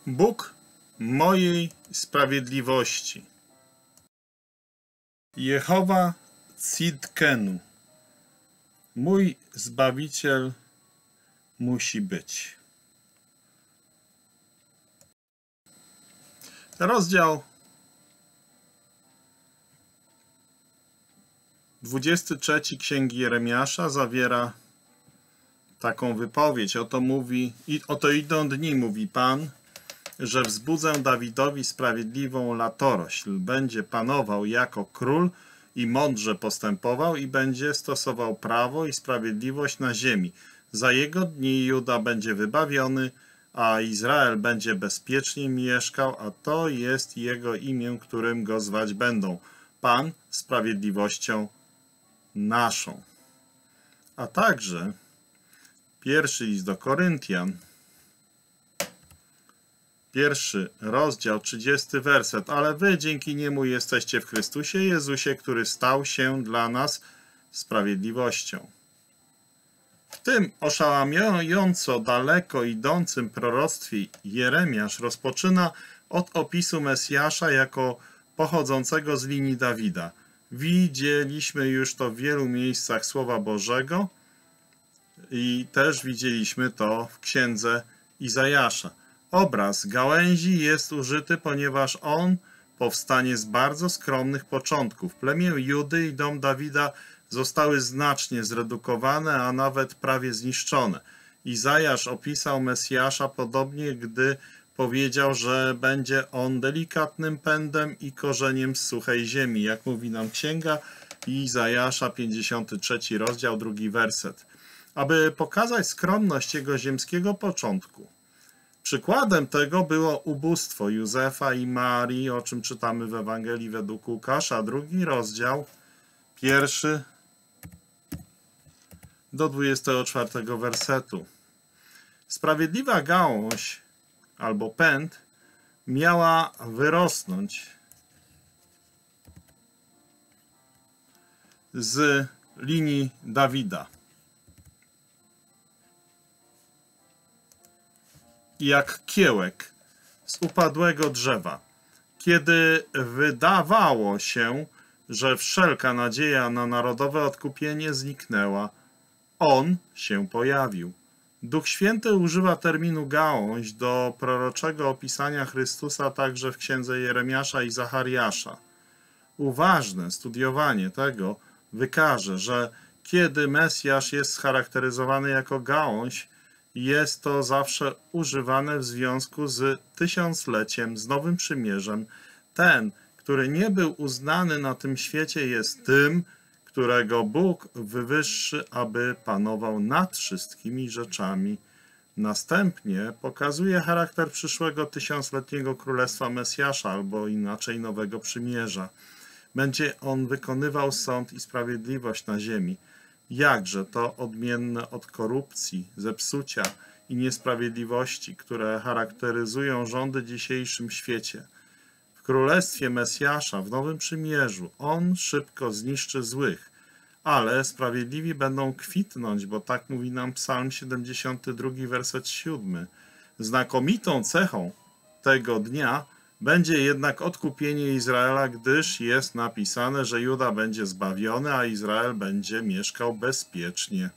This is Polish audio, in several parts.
Bóg mojej sprawiedliwości. Jehowa Tzidkenu. Mój Zbawiciel musi być. Rozdział 23 Księgi Jeremiasza zawiera taką wypowiedź. Oto idą dni, mówi Pan, że wzbudzę Dawidowi sprawiedliwą latorośl. Będzie panował jako król i mądrze postępował i będzie stosował prawo i sprawiedliwość na ziemi. Za jego dni Juda będzie wybawiony, a Izrael będzie bezpiecznie mieszkał, a to jest jego imię, którym go zwać będą. Pan sprawiedliwością naszą. A także pierwszy list do Koryntian, 1 rozdział, 30 werset. Ale wy dzięki niemu jesteście w Chrystusie Jezusie, który stał się dla nas sprawiedliwością. W tym oszałamiająco daleko idącym proroctwie Jeremiasz rozpoczyna od opisu Mesjasza jako pochodzącego z linii Dawida. Widzieliśmy już to w wielu miejscach Słowa Bożego i też widzieliśmy to w księdze Izajasza. Obraz gałęzi jest użyty, ponieważ on powstanie z bardzo skromnych początków. Plemię Judy i dom Dawida zostały znacznie zredukowane, a nawet prawie zniszczone. Izajasz opisał Mesjasza podobnie, gdy powiedział, że będzie on delikatnym pędem i korzeniem z suchej ziemi, jak mówi nam Księga Izajasza, 53 rozdział, 2 werset. Aby pokazać skromność jego ziemskiego początku. Przykładem tego było ubóstwo Józefa i Marii, o czym czytamy w Ewangelii według Łukasza, 2 rozdział, 1 do 24 wersetu. Sprawiedliwa gałąź albo pęd miała wyrosnąć z linii Dawida. Jak kiełek z upadłego drzewa. Kiedy wydawało się, że wszelka nadzieja na narodowe odkupienie zniknęła, on się pojawił. Duch Święty używa terminu gałąź do proroczego opisania Chrystusa także w księdze Jeremiasza i Zachariasza. Uważne studiowanie tego wykaże, że kiedy Mesjasz jest scharakteryzowany jako gałąź, jest to zawsze używane w związku z tysiącleciem, z Nowym Przymierzem. Ten, który nie był uznany na tym świecie, jest tym, którego Bóg wywyższy, aby panował nad wszystkimi rzeczami. Następnie pokazuje charakter przyszłego tysiącletniego królestwa Mesjasza, albo inaczej Nowego Przymierza. Będzie on wykonywał sąd i sprawiedliwość na ziemi. Jakże to odmienne od korupcji, zepsucia i niesprawiedliwości, które charakteryzują rządy w dzisiejszym świecie. W Królestwie Mesjasza, w Nowym Przymierzu, on szybko zniszczy złych, ale sprawiedliwi będą kwitnąć, bo tak mówi nam Psalm 72, werset 7. Znakomitą cechą tego dnia będzie jednak odkupienie Izraela, gdyż jest napisane, że Juda będzie zbawiony, a Izrael będzie mieszkał bezpiecznie.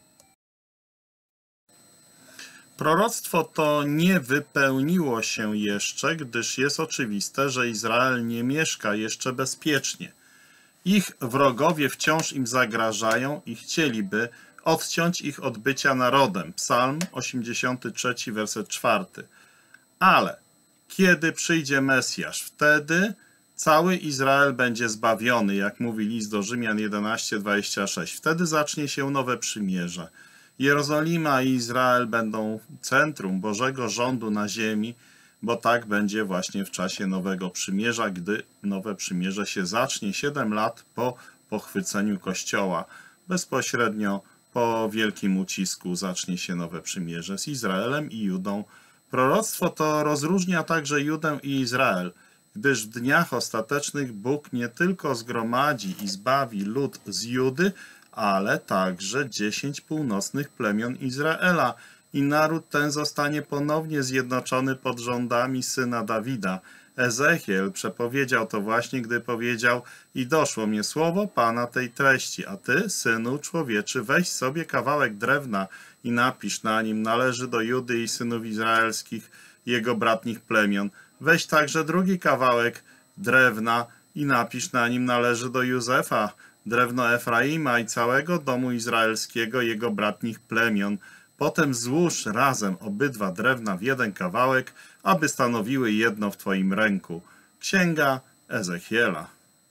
Proroctwo to nie wypełniło się jeszcze, gdyż jest oczywiste, że Izrael nie mieszka jeszcze bezpiecznie. Ich wrogowie wciąż im zagrażają i chcieliby odciąć ich od bycia narodem. Psalm 83, werset 4. Ale kiedy przyjdzie Mesjasz, wtedy cały Izrael będzie zbawiony, jak mówi list do Rzymian 11:26. Wtedy zacznie się nowe przymierze. Jerozolima i Izrael będą centrum Bożego rządu na ziemi, bo tak będzie właśnie w czasie Nowego Przymierza, gdy Nowe Przymierze się zacznie 7 lat po pochwyceniu Kościoła. Bezpośrednio po wielkim ucisku zacznie się Nowe Przymierze z Izraelem i Judą. Proroctwo to rozróżnia także Judę i Izrael, gdyż w dniach ostatecznych Bóg nie tylko zgromadzi i zbawi lud z Judy, ale także 10 północnych plemion Izraela i naród ten zostanie ponownie zjednoczony pod rządami syna Dawida. Ezechiel przepowiedział to właśnie, gdy powiedział: i doszło mnie słowo Pana tej treści, a ty, synu człowieczy, weź sobie kawałek drewna i napisz na nim: należy do Judy i synów izraelskich, jego bratnich plemion. Weź także drugi kawałek drewna i napisz na nim: należy do Józefa, drewno Efraima i całego domu izraelskiego, jego bratnich plemion. Potem złóż razem obydwa drewna w jeden kawałek, aby stanowiły jedno w twoim ręku. Księga Ezechiela.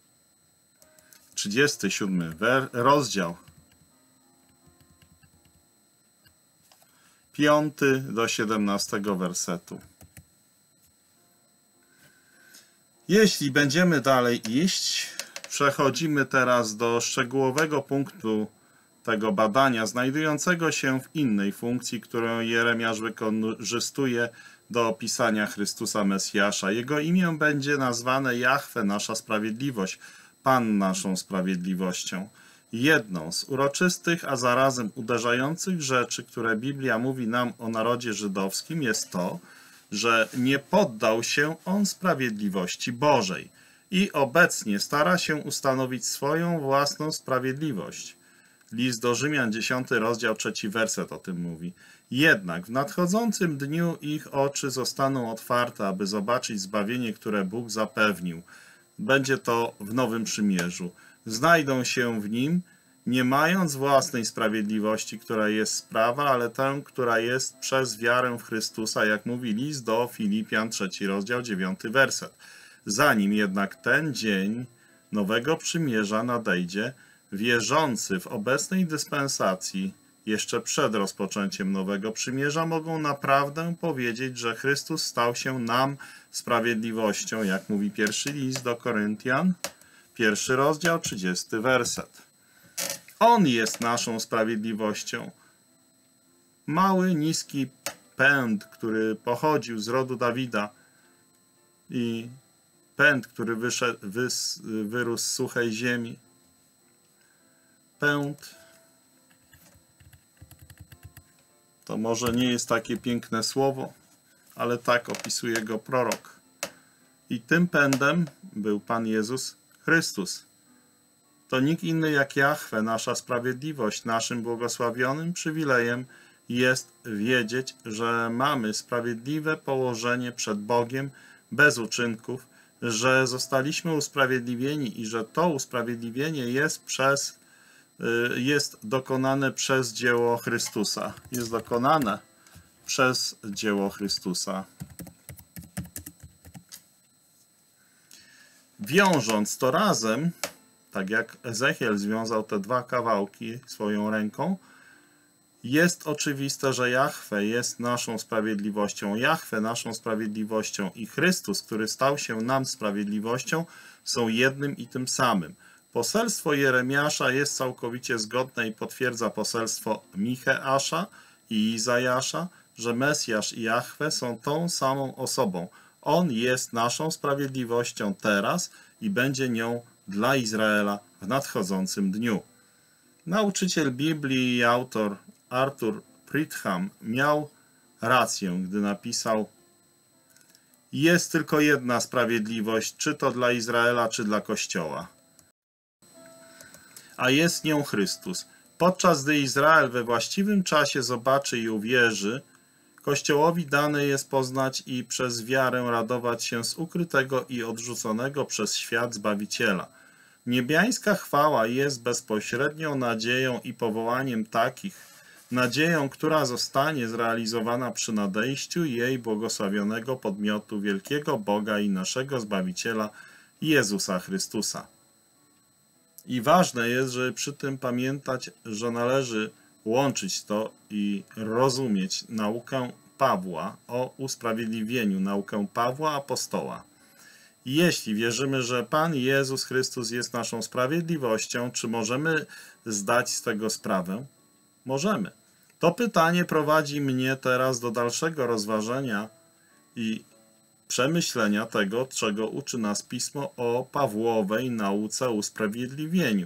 37 rozdział. 5 do 17 wersetu. Jeśli będziemy dalej iść, przechodzimy teraz do szczegółowego punktu tego badania, znajdującego się w innej funkcji, którą Jeremiasz wykorzystuje do opisania Chrystusa Mesjasza. Jego imię będzie nazwane Jahwe, nasza sprawiedliwość, Pan naszą sprawiedliwością. Jedną z uroczystych, a zarazem uderzających rzeczy, które Biblia mówi nam o narodzie żydowskim, jest to, że nie poddał się on sprawiedliwości Bożej i obecnie stara się ustanowić swoją własną sprawiedliwość. List do Rzymian, 10 rozdział, 3 werset o tym mówi. Jednak w nadchodzącym dniu ich oczy zostaną otwarte, aby zobaczyć zbawienie, które Bóg zapewnił. Będzie to w Nowym Przymierzu. Znajdą się w nim, nie mając własnej sprawiedliwości, która jest z prawa, ale tę, która jest przez wiarę w Chrystusa, jak mówi list do Filipian, 3 rozdział, 9 werset. Zanim jednak ten dzień Nowego Przymierza nadejdzie, wierzący w obecnej dyspensacji, jeszcze przed rozpoczęciem Nowego Przymierza, mogą naprawdę powiedzieć, że Chrystus stał się nam sprawiedliwością, jak mówi pierwszy list do Koryntian, 1 rozdział, 30 werset. On jest naszą sprawiedliwością. Mały, niski pęd, który pochodził z rodu Dawida i pęd, który wyrósł z suchej ziemi. Pęd to może nie jest takie piękne słowo, ale tak opisuje go prorok. I tym pędem był Pan Jezus Chrystus. To nikt inny jak Jahwe, nasza sprawiedliwość. Naszym błogosławionym przywilejem jest wiedzieć, że mamy sprawiedliwe położenie przed Bogiem bez uczynków, że zostaliśmy usprawiedliwieni i że to usprawiedliwienie jest dokonane przez dzieło Chrystusa. Jest dokonane przez dzieło Chrystusa. Wiążąc to razem, tak jak Ezechiel związał te dwa kawałki swoją ręką, jest oczywiste, że Jahwe jest naszą sprawiedliwością. Jahwe naszą sprawiedliwością i Chrystus, który stał się nam sprawiedliwością, są jednym i tym samym. Poselstwo Jeremiasza jest całkowicie zgodne i potwierdza poselstwo Micheasza i Izajasza, że Mesjasz i Jahwe są tą samą osobą. On jest naszą sprawiedliwością teraz i będzie nią dla Izraela w nadchodzącym dniu. Nauczyciel Biblii i autor Arthur Pridham miał rację, gdy napisał: jest tylko jedna sprawiedliwość, czy to dla Izraela, czy dla Kościoła. A jest nią Chrystus. Podczas gdy Izrael we właściwym czasie zobaczy i uwierzy, Kościołowi dane jest poznać i przez wiarę radować się z ukrytego i odrzuconego przez świat Zbawiciela. Niebiańska chwała jest bezpośrednią nadzieją i powołaniem takich, nadzieją, która zostanie zrealizowana przy nadejściu jej błogosławionego podmiotu wielkiego Boga i naszego Zbawiciela Jezusa Chrystusa. I ważne jest, żeby przy tym pamiętać, że należy łączyć to i rozumieć naukę Pawła o usprawiedliwieniu, naukę Pawła apostoła. Jeśli wierzymy, że Pan Jezus Chrystus jest naszą sprawiedliwością, czy możemy zdać z tego sprawę? Możemy. To pytanie prowadzi mnie teraz do dalszego rozważenia i przemyślenia tego, czego uczy nas Pismo o Pawłowej nauce o usprawiedliwieniu.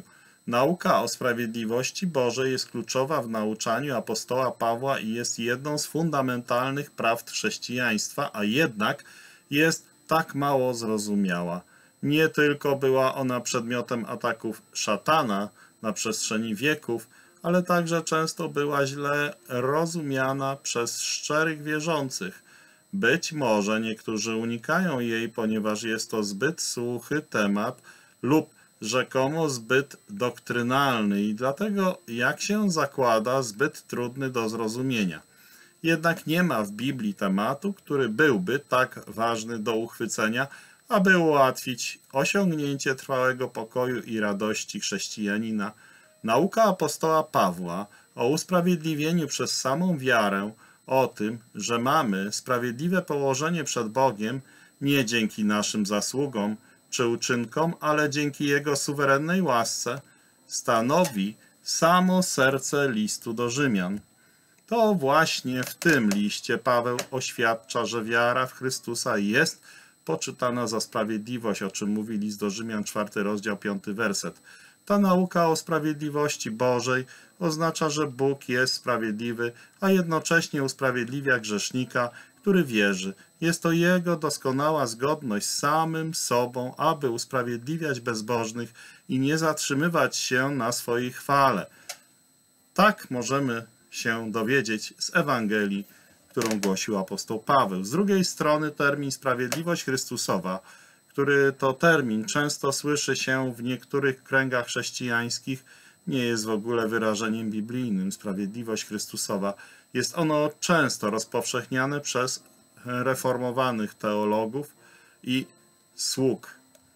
Nauka o sprawiedliwości Bożej jest kluczowa w nauczaniu apostoła Pawła i jest jedną z fundamentalnych prawd chrześcijaństwa, a jednak jest tak mało zrozumiała. Nie tylko była ona przedmiotem ataków szatana na przestrzeni wieków, ale także często była źle rozumiana przez szczerych wierzących. Być może niektórzy unikają jej, ponieważ jest to zbyt suchy temat lub rzekomo zbyt doktrynalny i dlatego, jak się zakłada, zbyt trudny do zrozumienia. Jednak nie ma w Biblii tematu, który byłby tak ważny do uchwycenia, aby ułatwić osiągnięcie trwałego pokoju i radości chrześcijanina. Nauka apostoła Pawła o usprawiedliwieniu przez samą wiarę, o tym, że mamy sprawiedliwe położenie przed Bogiem nie dzięki naszym zasługom czy uczynkom, ale dzięki Jego suwerennej łasce, stanowi samo serce listu do Rzymian. To właśnie w tym liście Paweł oświadcza, że wiara w Chrystusa jest poczytana za sprawiedliwość, o czym mówi list do Rzymian, 4 rozdział, 5 werset. Ta nauka o sprawiedliwości Bożej oznacza, że Bóg jest sprawiedliwy, a jednocześnie usprawiedliwia grzesznika, który wierzy. Jest to Jego doskonała zgodność z samym sobą, aby usprawiedliwiać bezbożnych i nie zatrzymywać się na swojej chwale. Tak możemy się dowiedzieć z Ewangelii, którą głosił apostoł Paweł. Z drugiej strony termin sprawiedliwość Chrystusowa, który to termin często słyszy się w niektórych kręgach chrześcijańskich, nie jest w ogóle wyrażeniem biblijnym. Sprawiedliwość Chrystusowa jest ono często rozpowszechniane przez reformowanych teologów i sług.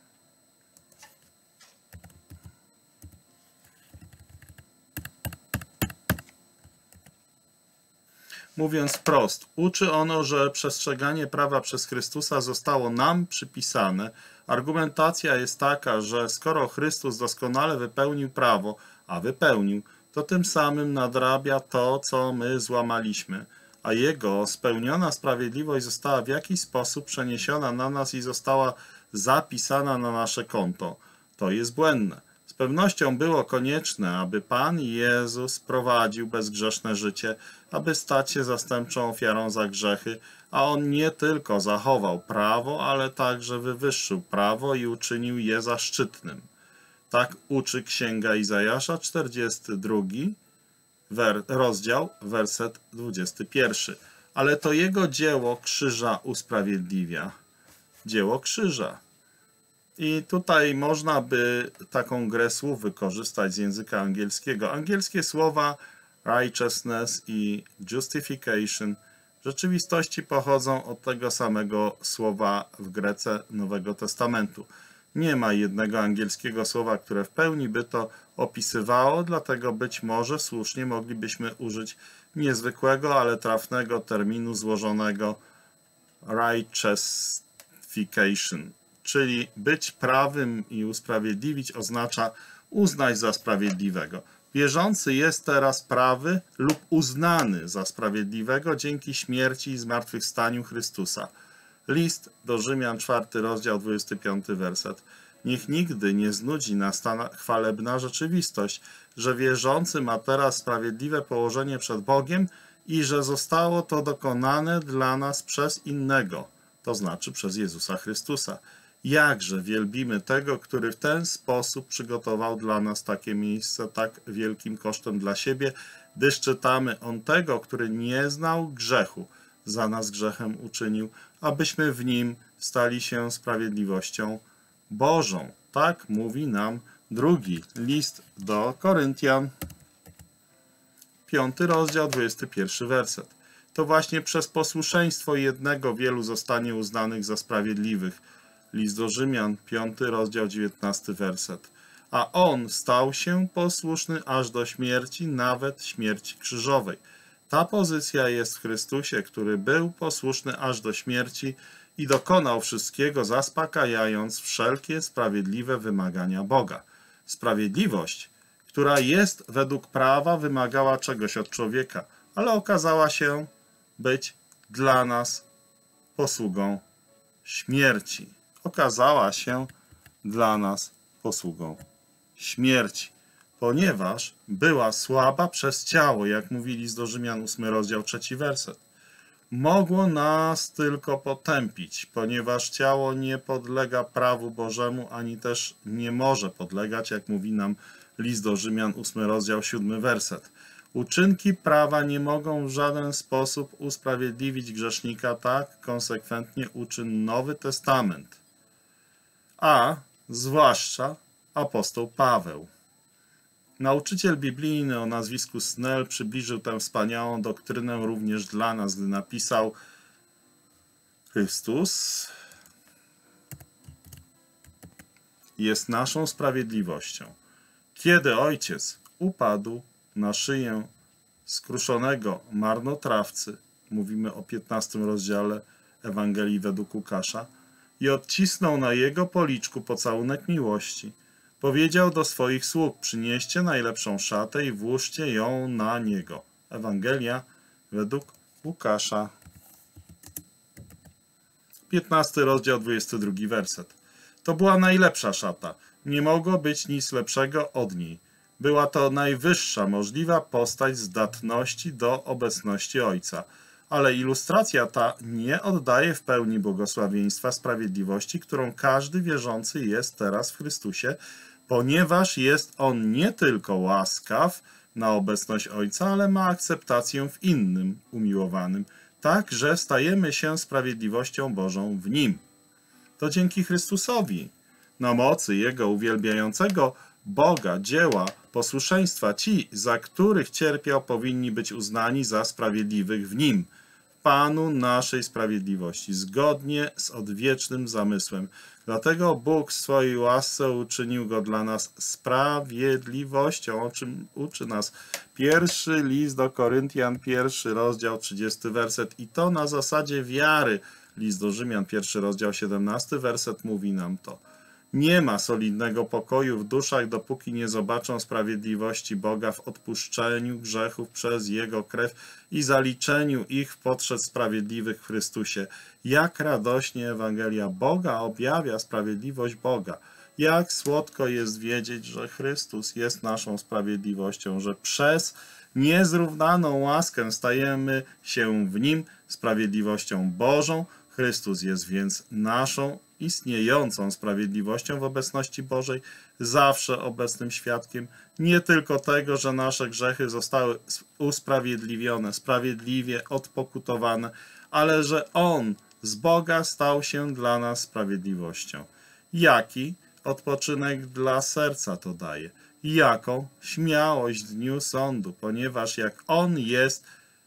Mówiąc wprost, uczy ono, że przestrzeganie prawa przez Chrystusa zostało nam przypisane. Argumentacja jest taka, że skoro Chrystus doskonale wypełnił prawo, a wypełnił, to tym samym nadrabia to, co my złamaliśmy, a Jego spełniona sprawiedliwość została w jakiś sposób przeniesiona na nas i została zapisana na nasze konto. To jest błędne. Z pewnością było konieczne, aby Pan Jezus prowadził bezgrzeszne życie, aby stać się zastępczą ofiarą za grzechy, a On nie tylko zachował prawo, ale także wywyższył prawo i uczynił je zaszczytnym. Tak uczy Księga Izajasza, 42 rozdział, werset 21. Ale to Jego dzieło krzyża usprawiedliwia. Dzieło krzyża. I tutaj można by taką grę słów wykorzystać z języka angielskiego. Angielskie słowa righteousness i justification w rzeczywistości pochodzą od tego samego słowa w Grece Nowego Testamentu. Nie ma jednego angielskiego słowa, które w pełni by to opisywało, dlatego być może słusznie moglibyśmy użyć niezwykłego, ale trafnego terminu złożonego righteousification. Czyli być prawym i usprawiedliwić oznacza uznać za sprawiedliwego. Wierzący jest teraz prawy lub uznany za sprawiedliwego dzięki śmierci i zmartwychwstaniu Chrystusa. List do Rzymian, 4 rozdział, 25 werset. Niech nigdy nie znudzi nas ta chwalebna rzeczywistość, że wierzący ma teraz sprawiedliwe położenie przed Bogiem i że zostało to dokonane dla nas przez innego, to znaczy przez Jezusa Chrystusa. Jakże wielbimy tego, który w ten sposób przygotował dla nas takie miejsce tak wielkim kosztem dla siebie, gdyż czytamy: On tego, który nie znał grzechu, za nas grzechem uczynił, abyśmy w nim stali się sprawiedliwością Bożą. Tak mówi nam drugi list do Koryntian, 5 rozdział, 21 werset. To właśnie przez posłuszeństwo jednego wielu zostanie uznanych za sprawiedliwych. List do Rzymian, 5 rozdział, 19 werset. A On stał się posłuszny aż do śmierci, nawet śmierci krzyżowej. Ta pozycja jest w Chrystusie, który był posłuszny aż do śmierci i dokonał wszystkiego, zaspokajając wszelkie sprawiedliwe wymagania Boga. Sprawiedliwość, która jest według prawa, wymagała czegoś od człowieka, ale okazała się być dla nas posługą śmierci. Okazała się dla nas posługą śmierci. ponieważ była słaba przez ciało, jak mówi list do Rzymian 8 rozdział 3 werset. Mogło nas tylko potępić, ponieważ ciało nie podlega prawu Bożemu, ani też nie może podlegać, jak mówi nam list do Rzymian 8 rozdział 7 werset. Uczynki prawa nie mogą w żaden sposób usprawiedliwić grzesznika, tak konsekwentnie uczy Nowy Testament, a zwłaszcza apostoł Paweł. Nauczyciel biblijny o nazwisku Snell przybliżył tę wspaniałą doktrynę również dla nas, gdy napisał: Chrystus jest naszą sprawiedliwością. Kiedy Ojciec upadł na szyję skruszonego marnotrawcy, mówimy o 15 rozdziale Ewangelii według Łukasza, i odcisnął na jego policzku pocałunek miłości, powiedział do swoich sług: przynieście najlepszą szatę i włóżcie ją na niego. Ewangelia według Łukasza. 15 rozdział, 22 werset. To była najlepsza szata. Nie mogło być nic lepszego od niej. Była to najwyższa możliwa postać zdatności do obecności Ojca. Ale ilustracja ta nie oddaje w pełni błogosławieństwa sprawiedliwości, którą każdy wierzący jest teraz w Chrystusie, ponieważ jest on nie tylko łaskaw na obecność Ojca, ale ma akceptację w innym umiłowanym, tak że stajemy się sprawiedliwością Bożą w Nim. To dzięki Chrystusowi, na mocy Jego uwielbiającego Boga dzieła posłuszeństwa, ci, za których cierpiał, powinni być uznani za sprawiedliwych w Nim, Panu naszej sprawiedliwości, zgodnie z odwiecznym zamysłem. Dlatego Bóg w swojej łasce uczynił go dla nas sprawiedliwością, o czym uczy nas pierwszy list do Koryntian, 1 rozdział, 30 werset. I to na zasadzie wiary. List do Rzymian, 1 rozdział, 17 werset mówi nam to. Nie ma solidnego pokoju w duszach, dopóki nie zobaczą sprawiedliwości Boga w odpuszczeniu grzechów przez Jego krew i zaliczeniu ich w poczet sprawiedliwych w Chrystusie. Jak radośnie Ewangelia Boga objawia sprawiedliwość Boga. Jak słodko jest wiedzieć, że Chrystus jest naszą sprawiedliwością, że przez niezrównaną łaskę stajemy się w Nim sprawiedliwością Bożą. Chrystus jest więc naszą istniejącą sprawiedliwością w obecności Bożej, zawsze obecnym świadkiem, nie tylko tego, że nasze grzechy zostały usprawiedliwione, sprawiedliwie odpokutowane, ale że On z Boga stał się dla nas sprawiedliwością. Jaki odpoczynek dla serca to daje? Jaką śmiałość w dniu sądu, ponieważ jak On jest,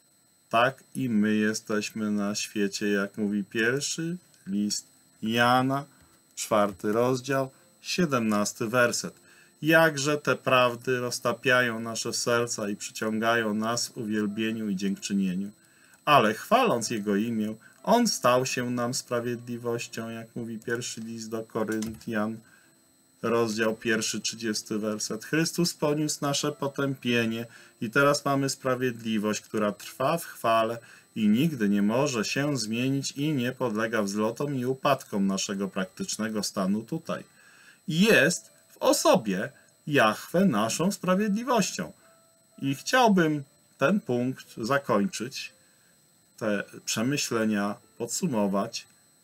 tak i my jesteśmy na świecie, jak mówi pierwszy list Jana, 4 rozdział, 17 werset. Jakże te prawdy roztapiają nasze serca i przyciągają nas w uwielbieniu i dziękczynieniu. Ale chwaląc Jego imię, On stał się nam sprawiedliwością, jak mówi pierwszy list do Koryntian, rozdział 1, 30 werset. Chrystus poniósł nasze potępienie i teraz mamy sprawiedliwość, która trwa w chwale i nigdy nie może się zmienić i nie podlega wzlotom i upadkom naszego praktycznego stanu tutaj. Jest w osobie Jahwe naszą sprawiedliwością. I chciałbym ten punkt zakończyć, te przemyślenia podsumować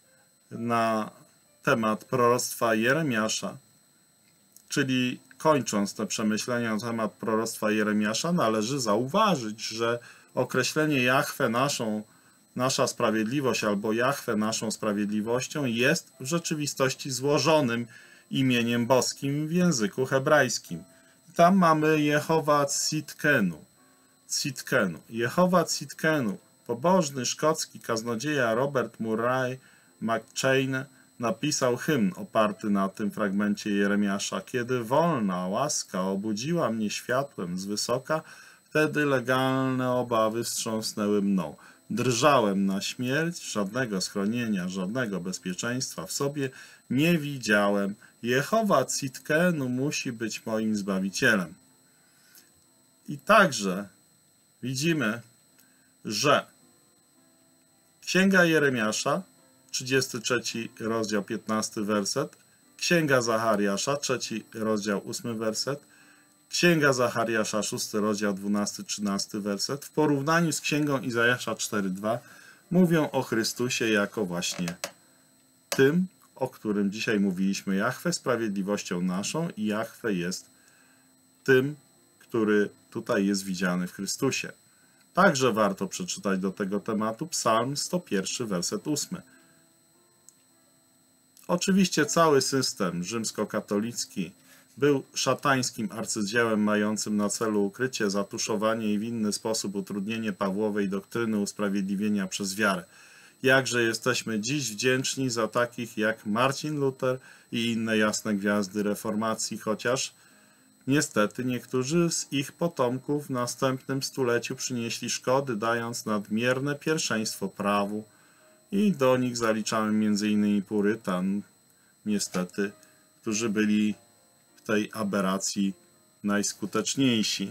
na temat proroctwa Jeremiasza, czyli kończąc te przemyślenia na temat proroctwa Jeremiasza, należy zauważyć, że określenie Jahwe nasza sprawiedliwość albo Jahwe naszą sprawiedliwością jest w rzeczywistości złożonym imieniem boskim w języku hebrajskim. Tam mamy Jehowa Tzidkenu. Jehowa Tzidkenu. Pobożny szkocki kaznodzieja Robert Murray McChain napisał hymn oparty na tym fragmencie Jeremiasza. Kiedy wolna łaska obudziła mnie światłem z wysoka, wtedy legalne obawy wstrząsnęły mną. Drżałem na śmierć, żadnego schronienia, żadnego bezpieczeństwa w sobie nie widziałem. Jehowa Tzidkenu musi być moim Zbawicielem. I także widzimy, że Księga Jeremiasza, 33 rozdział, 15 werset, Księga Zachariasza, 3 rozdział, 8 werset Księga Zachariasza, 6 rozdział, 12-13 werset, w porównaniu z Księgą Izajasza 4:2 mówią o Chrystusie jako właśnie tym, o którym dzisiaj mówiliśmy. Jahwe sprawiedliwością naszą i Jahwe jest tym, który tutaj jest widziany w Chrystusie. Także warto przeczytać do tego tematu Psalm 101, werset 8. Oczywiście cały system rzymskokatolicki był szatańskim arcydziełem mającym na celu ukrycie, zatuszowanie i w inny sposób utrudnienie Pawłowej doktryny usprawiedliwienia przez wiarę. Jakże jesteśmy dziś wdzięczni za takich jak Marcin Luther i inne jasne gwiazdy reformacji, chociaż niestety niektórzy z ich potomków w następnym stuleciu przynieśli szkody, dając nadmierne pierwszeństwo prawu i do nich zaliczamy m.in. Purytan, niestety, którzy byli w tej aberracji najskuteczniejsi.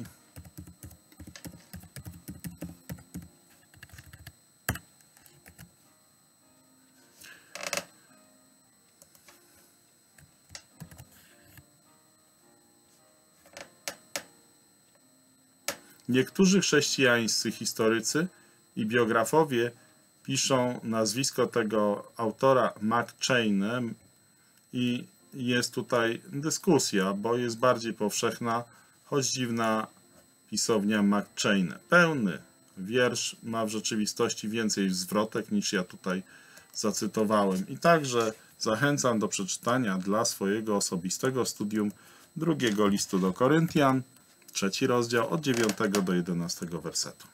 Niektórzy chrześcijańscy historycy i biografowie piszą nazwisko tego autora McCheyne i jest tutaj dyskusja, bo jest bardziej powszechna, choć dziwna pisownia McCheyne. Pełny wiersz ma w rzeczywistości więcej zwrotek niż ja tutaj zacytowałem. I także zachęcam do przeczytania dla swojego osobistego studium drugiego listu do Koryntian, 3 rozdział od 9 do 11 wersetu.